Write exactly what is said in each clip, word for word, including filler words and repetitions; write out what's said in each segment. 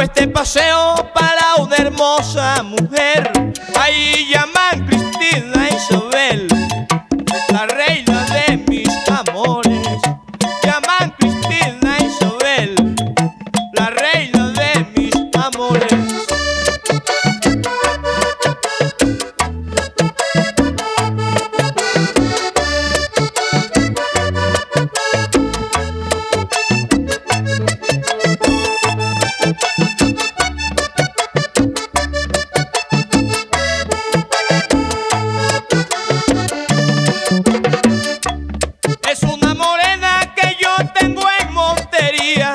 este paseo para una hermosa mujer. Ahí llaman Cristina Isabel, la reina de mis amores. Llaman Cristina Isabel, la reina de mis amores. Es una morena que yo tengo en Montería.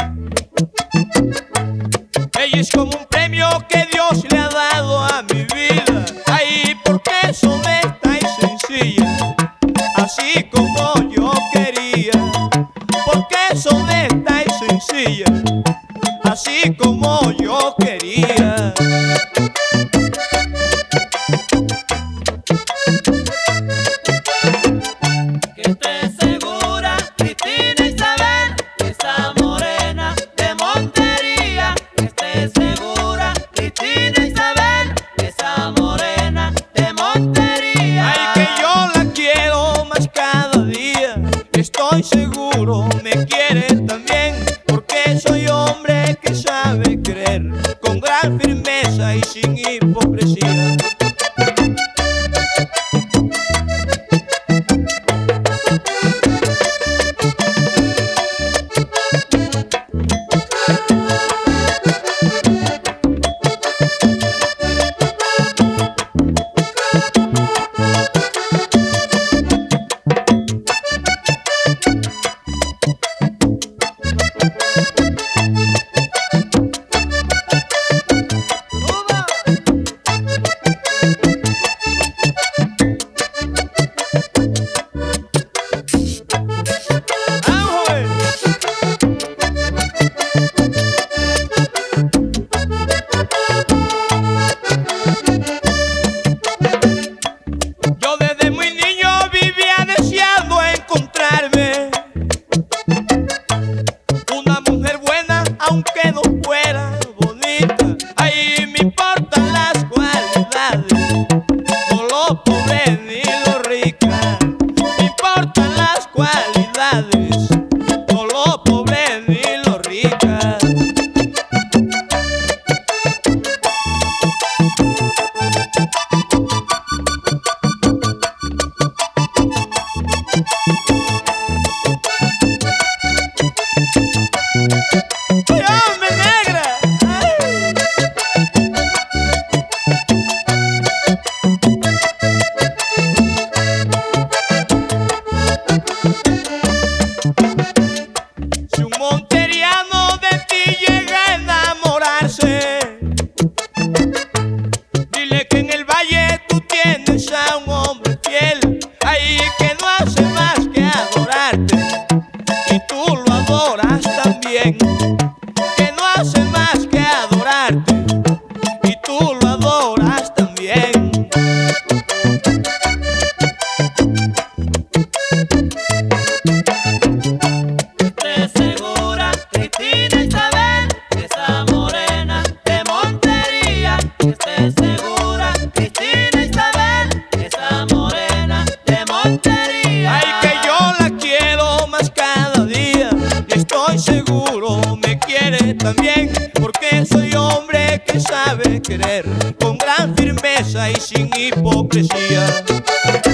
Ella es como un premio que Dios le ha dado a mi vida. Ay, porque es honesta y sencilla, así como yo quería. Porque es honesta y sencilla, así como yo quería. Que esté segura, Cristina Isabel, esa morena de Montería. Que esté segura, Cristina Isabel, esa morena de Montería. Ay, que yo la quiero más cada día. Estoy seguro me quiere también, porque soy hombre que sabe querer con gran firmeza y sin hipocresía. Yo desde muy niño vivía deseando encontrarme una mujer buena, aunque no fuera bonita. Ahí me importan las cualidades, no lo pobre ni lo rica. Me importan las cualidades, no lo pobre ni lo rica. ¡Ay, hombre, negra! ¡Ay! Si un monteriano de ti llega a enamorarse, dile que en el valle tú tienes a un hombre fiel, ahí que no hace más que adorarte, y tú lo adoras también. Que no hace más que adorarte, y tú lo adoras también. Que esté segura, Cristina Isabel, esa morena de Montería. Que esté segura, Cristina Isabel, esa morena de Montería. Ay, que yo la quiero más cada día, y estoy seguro me quiere también, porque soy hombre que sabe querer con gran firmeza y sin hipocresía.